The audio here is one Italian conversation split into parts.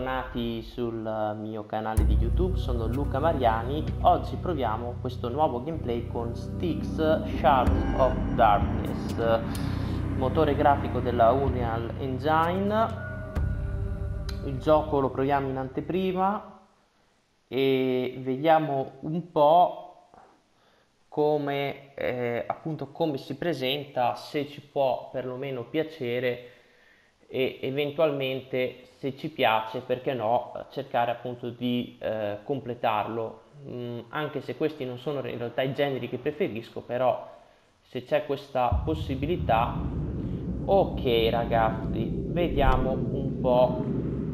Bentornati sul mio canale di YouTube, sono Luca Mariani. Oggi proviamo questo nuovo gameplay con Styx Shards of Darkness, motore grafico della Unreal Engine. Il gioco lo proviamo in anteprima e vediamo un po' come, appunto come si presenta, se ci può perlomeno piacere e eventualmente, se ci piace, perché no, cercare appunto di completarlo, anche se questi non sono in realtà i generi che preferisco, però se c'è questa possibilità. Ok ragazzi, vediamo un po'.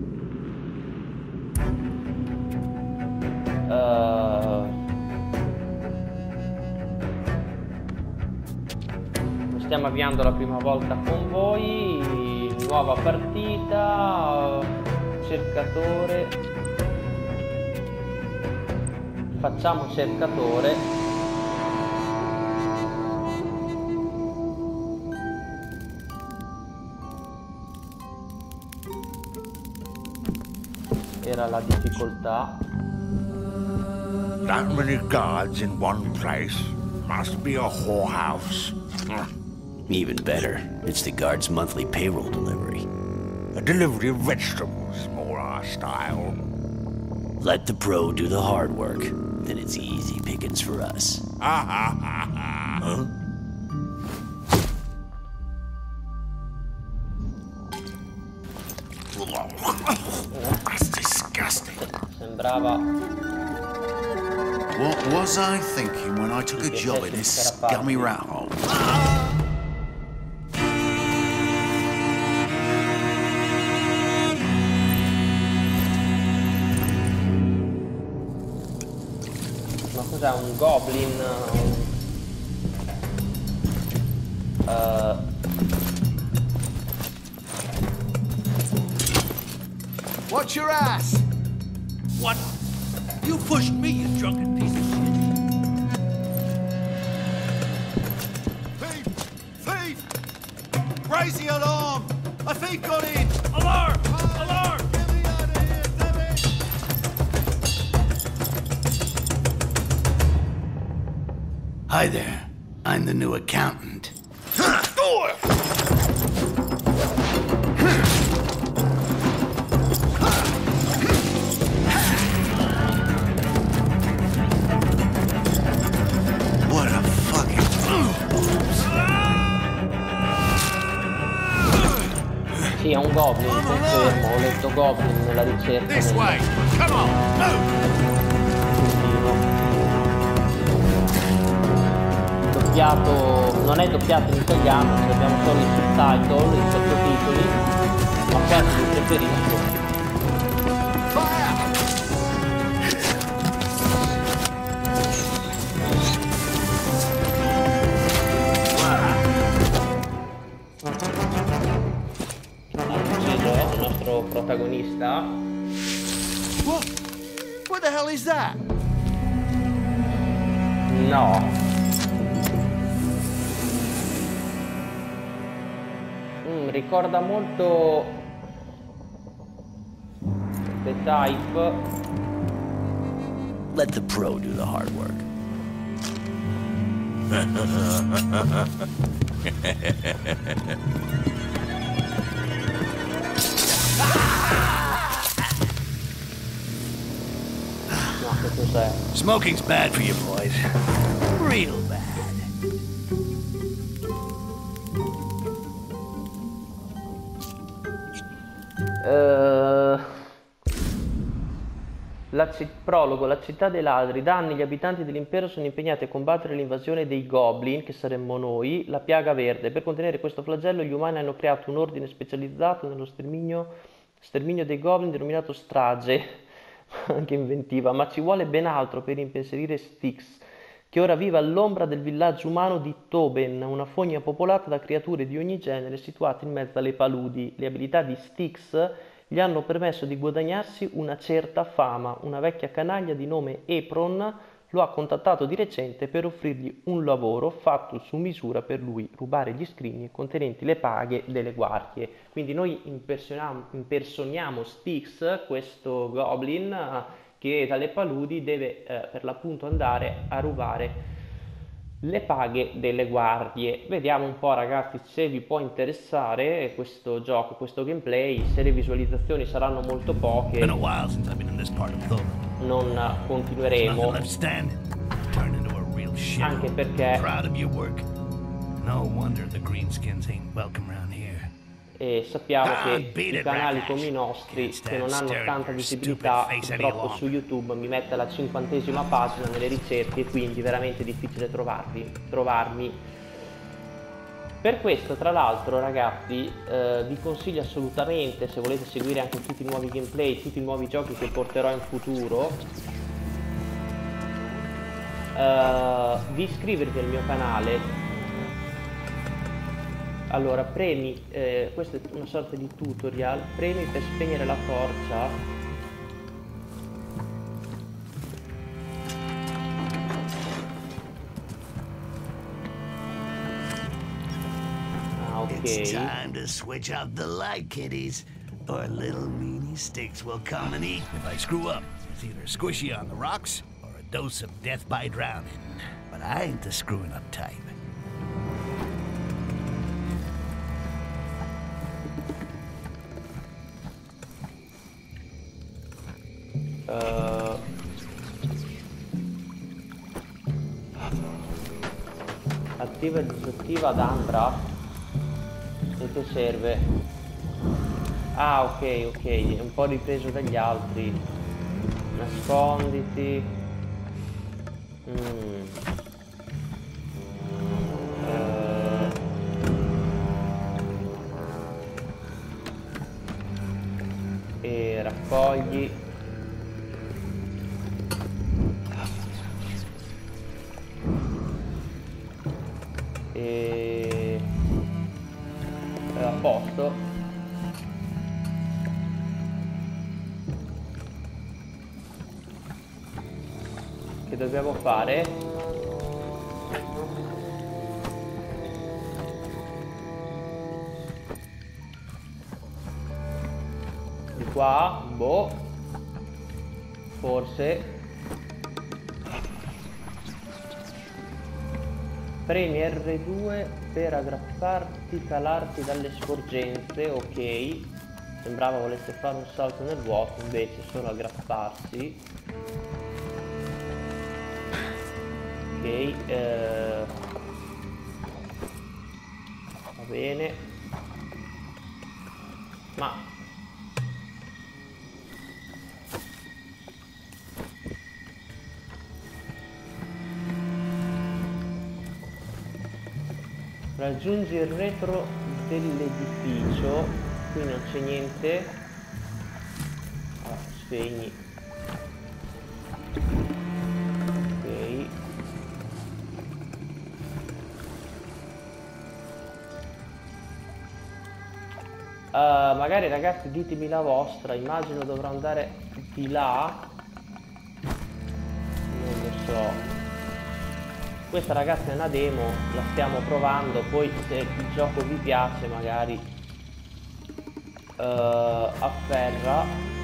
Stiamo avviando la prima volta con voi. Nuova partita, cercatore, facciamo cercatore. Era la difficoltà. That many guards in one place must be a whorehouse. Even better, it's the guard's monthly payroll delivery. A delivery of vegetables is more our style. Let the pro do the hard work, then it's easy pickings for us. Huh? That's disgusting. Sembrava. What was I thinking when I took a job in this scummy rat hole? Ma cos'è, un goblin? Watch your ass! What? You pushed me, you drunken piece of shit. Thief! Thief! Raise the alarm! A thief got in! Alarm! Alarm! Get me out of here, Debbie! Hi there. I'm the new accountant. What a fucking... Sì, è un goblin, confermo, ho letto goblin nella ricerca. This way! Come on! Move! Doppiato, non è doppiato in italiano, cioè abbiamo solo i subtitle, i sottotitoli, ma quasi preferisco. Ucciso il nostro protagonista. What the hell is that? No. Ricorda molto The Type. Let the pro do the hard work. No, che cos'è? Smoking's bad for you boys. Real bad. Prologo, la città dei ladri. Da anni gli abitanti dell'impero sono impegnati a combattere l'invasione dei goblin, che saremmo noi, la piaga verde. Per contenere questo flagello gli umani hanno creato un ordine specializzato nello sterminio dei goblin denominato strage, anche inventiva, ma ci vuole ben altro per impensierire Styx, che ora vive all'ombra del villaggio umano di Toben, una fogna popolata da creature di ogni genere situate in mezzo alle paludi. Le abilità di Styx gli hanno permesso di guadagnarsi una certa fama. Una vecchia canaglia di nome Epron lo ha contattato di recente per offrirgli un lavoro fatto su misura per lui, rubare gli scrigni contenenti le paghe delle guardie. Quindi noi impersoniamo Styx, questo goblin che dalle paludi deve per l'appunto andare a rubare le paghe delle guardie. Vediamo un po', ragazzi, se vi può interessare questo gioco, questo gameplay. Se le visualizzazioni saranno molto poche, Been a while since I've been in this part of Thor. non continueremo, Left standing. Turned into a real shit. anche perché Proud of your work. No wonder the greenskins ain't welcome around here. sappiamo che beat i it, canali Rakash. come i nostri, Can't che non stand hanno staring tanta at your visibilità, stupid face any purtroppo longer. su YouTube mi mette alla 50ª pagina nelle ricerche, quindi veramente difficile trovarmi. Per questo, tra l'altro, ragazzi, vi consiglio assolutamente, se volete seguire anche tutti i nuovi gameplay, tutti i nuovi giochi che porterò in futuro, di iscrivervi al mio canale. Allora, premi, questa è una sorta di tutorial, premi per spegnere la torcia. Ah, It's ok. time to switch out the light, kiddies, or little meanie Sticks will come and eat. If I screw up, it's either squishy on the rocks or a dose of death by drowning. But I ain't the screwing up type. Attiva e disattiva ad Ambra. E che serve? Ah, ok, ok, è un po' ripreso dagli altri. Nasconditi. E raccogli. E a posto. Che dobbiamo fare? Di qua, boh, forse. Premi R2 per aggrapparti, calarti dalle sporgenze, ok. Sembrava volesse fare un salto nel vuoto, invece solo aggrapparsi. Ok, va bene. Ma raggiungi il retro dell'edificio, qui non c'è niente. Spegni. Ok. Magari, ragazzi, ditemi la vostra. Immagino dovrò andare di là. Non lo so. Questa, ragazzi, è una demo, la stiamo provando, poi se il gioco vi piace magari afferra.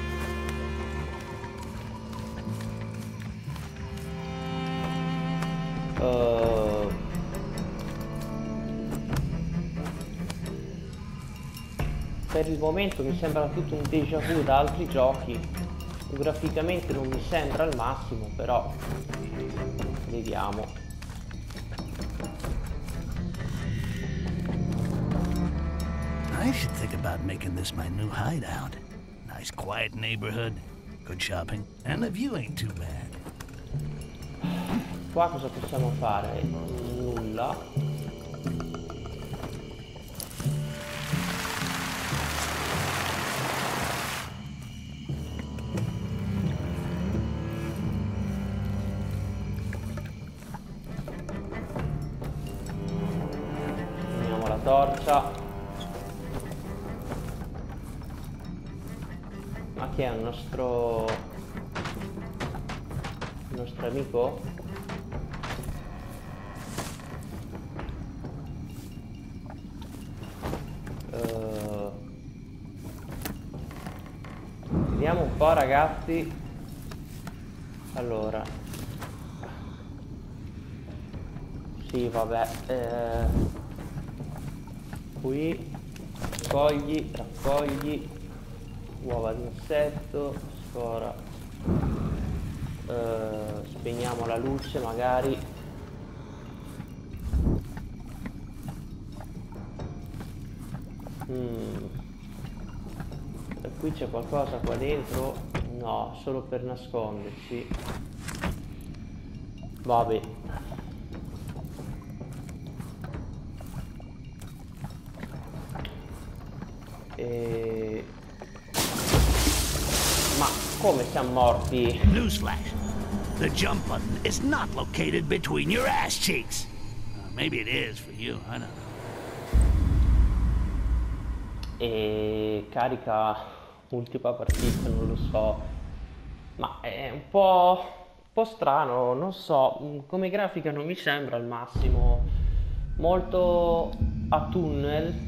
Per il momento mi sembra tutto un déjà vu da altri giochi. Graficamente non mi sembra al massimo, però vediamo. I should think about making this my new hideout. Nice quiet neighborhood, good shopping, and the view ain't too bad. Qua cosa possiamo fare? Nulla. Prendiamo la torcia. Ma che è un nostro il nostro amico. Vediamo un po', ragazzi. Allora, sì, vabbè, qui raccogli uova di insetto, scora, spegniamo la luce magari. E qui c'è qualcosa qua dentro? No, solo per nasconderci. Vabbè. Ma come siamo morti? Newsflash. The jump button is not located between your ass cheeks. Maybe it is for you, I don't know. E carica multipla partita, non lo so. Ma è un po' strano, non so. Come grafica non mi sembra al massimo. Molto a tunnel.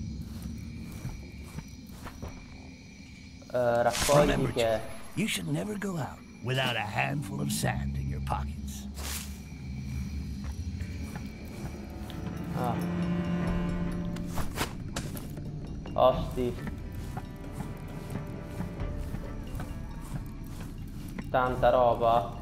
Raccogli che... You should never go out without a handful of sand in your pockets. Ah. Osti. Tanta roba.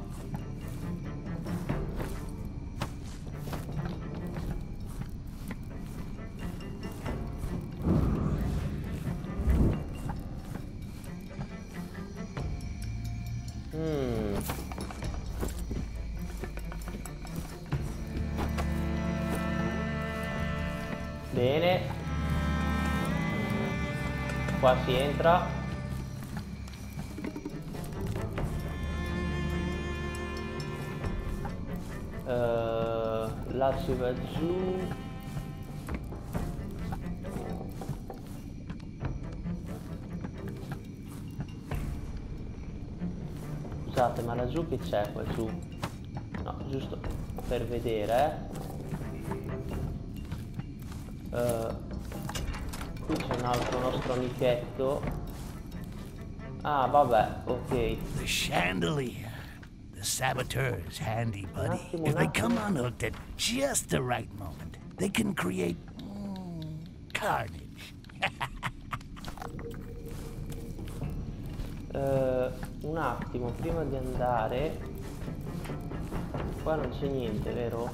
Bene. Qua si entra. Là si va giù. Scusate, ma laggiù che c'è qua giù? No, giusto per vedere. Qui c'è un altro nostro amichetto. Ah, vabbè, ok. The chandelier. The saboteur's handy buddy. If they come unhooked at just the right moment, they can create carnage. Un attimo, prima di andare. Qua non c'è niente, vero?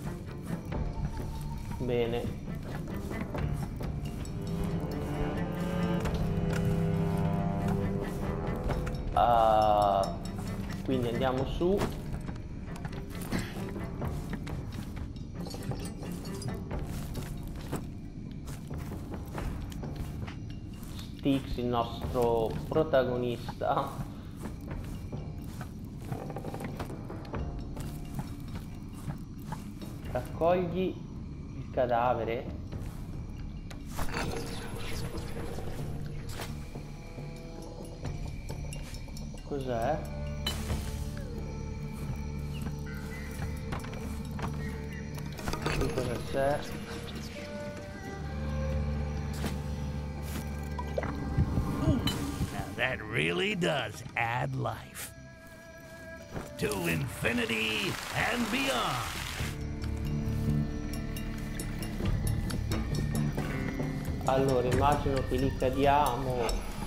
Bene. Quindi andiamo su. Styx, il nostro protagonista. Raccogli il cadavere. Cos'è? Qui cosa c'è? Now that really does add life. To infinity and beyond. Allora, immagino che lì cadiamo.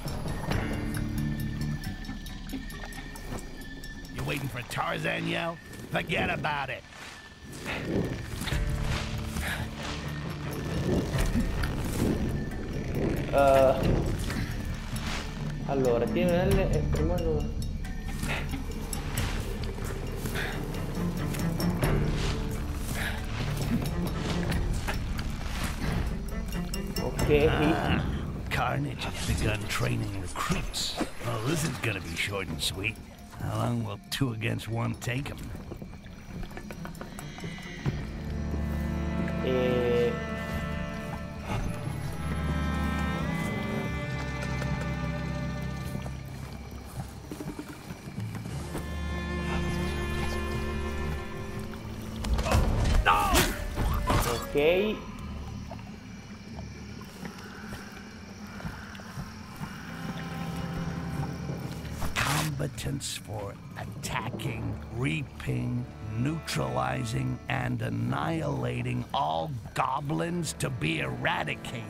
You waiting for Tarzan yell? Forget about it. Allora, tieni L e premendo. Ok. Carnage has begun training recruits. Well, this is gonna be short and sweet. How long will 2 against 1 take him? Ok. Combatants for attacking, reaping, neutralizing, and annihilating all goblins to be eradicated.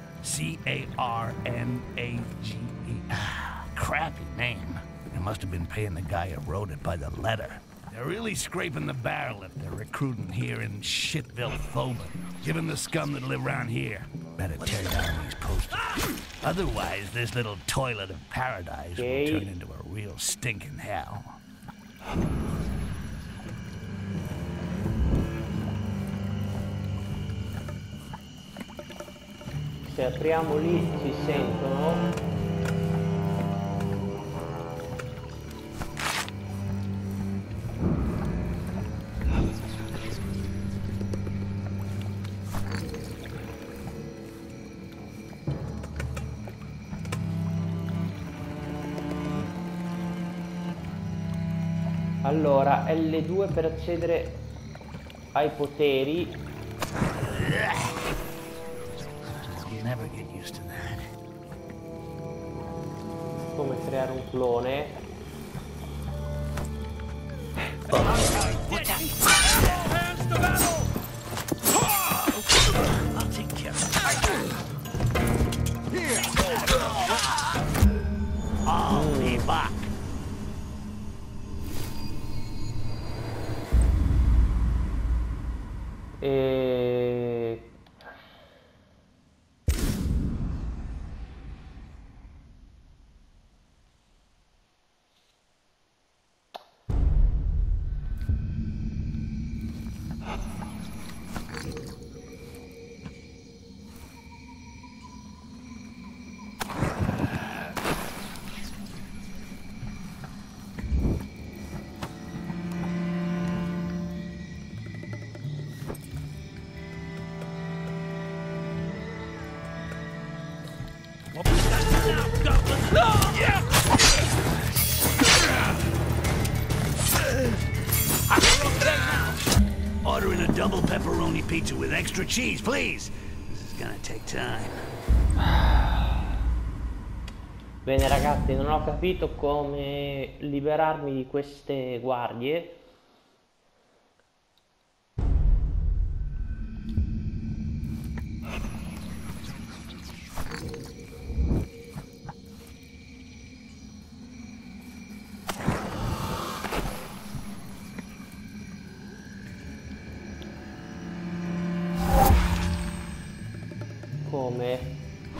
C-A-R-N-A-G-E. Crappy name. They must have been paying the guy who wrote it by the letter. They're really scraping the barrel if they're recruiting here in Shitville, Thoban. Given the scum that live around here, better tear down these posters. Otherwise, this little toilet of paradise will turn into a real stinking hell. Se apriamo lì si sentono. Allora, L2 per accedere ai poteri. Never get used to that. Come creare un clone. I'll take care of it. I'll be back. Ordering a double pepperoni pizza with extra cheese, please. This is gonna take time. Bene ragazzi, non ho capito come liberarmi di queste guardie. Come?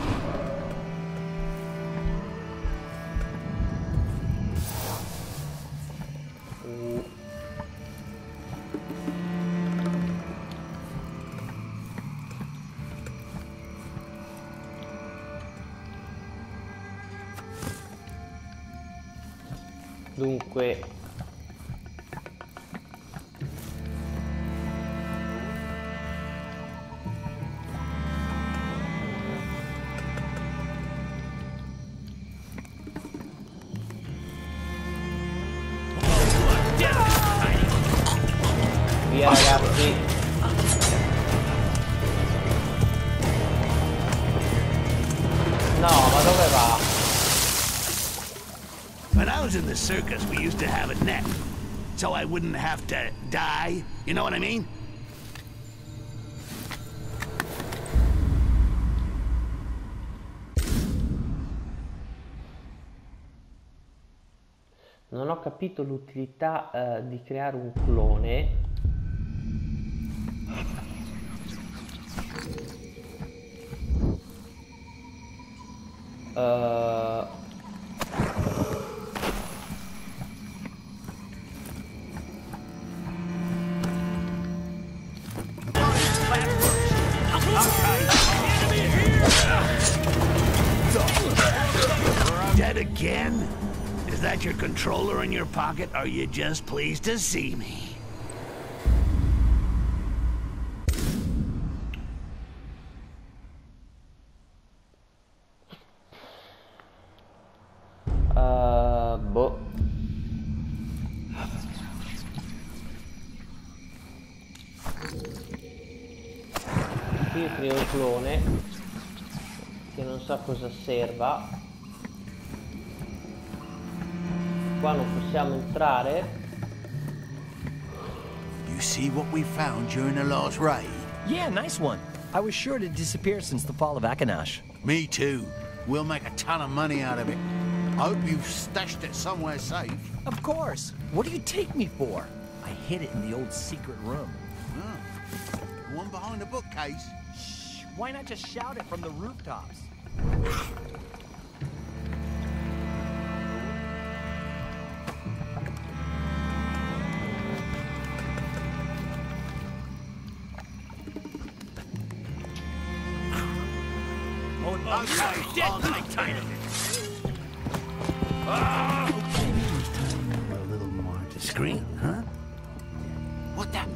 Dunque via ragazzi. No, ma dove va? When I was in the circus, we used to have a net, so I wouldn't have to die. You know what I mean? Non ho capito l'utilità di creare un clone. Dead again? Is that your controller in your pocket? Are you just pleased to see me? Boh. altri un clone che non so cosa serva. Qua non possiamo entrare. You see what we found during the last raid? Yeah, nice one. I was sure it had disappeared since the fall of Akanash. Me too. We'll make a ton of money out of it. I hope you've stashed it somewhere safe. Of course. What do you take me for? I hid it in the old secret room. Oh. The one behind the bookcase. Shh, why not just shout it from the rooftops? Okay, I'll make time of it. A little more discreet, huh? What the?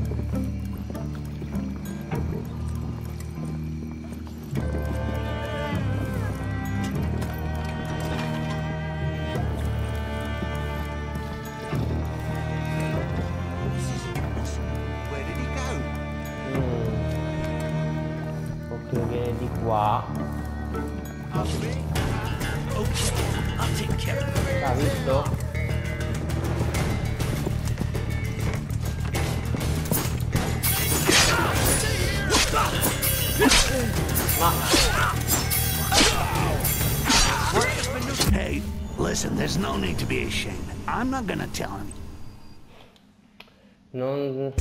Where did he go? Ok, viene di qua. Okay, I'll take care of it. Ha visto? Ma Hey, listen, there's no need to be ashamed. I'm not gonna tell him. non...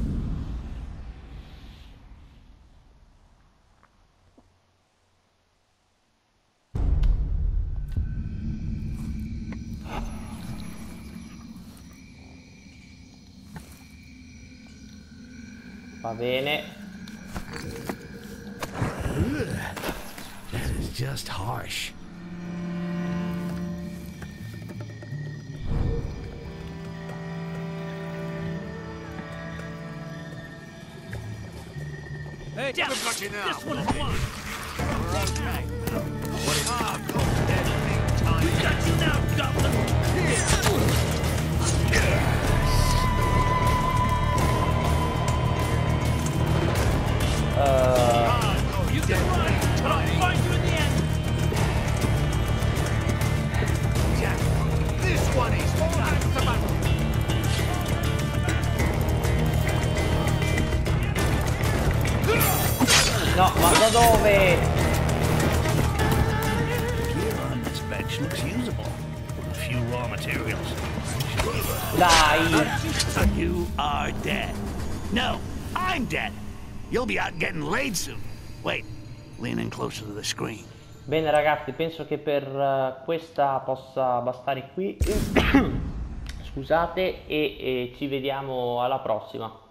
Va bene. That is just harsh. Hey, Everybody now. This one's mine. We're okay. What is hardcore? We got you now, Goblin. You can run, but I'll find you in the end. Jack, this one is No, ma da dove? Gear on this bench looks usable. A few raw materials. Dai! You are dead. No, I'm dead. You'll be out getting laid soon. Wait, lean in closer to the screen. Bene ragazzi, penso che per questa possa bastare qui. Scusate e ci vediamo alla prossima.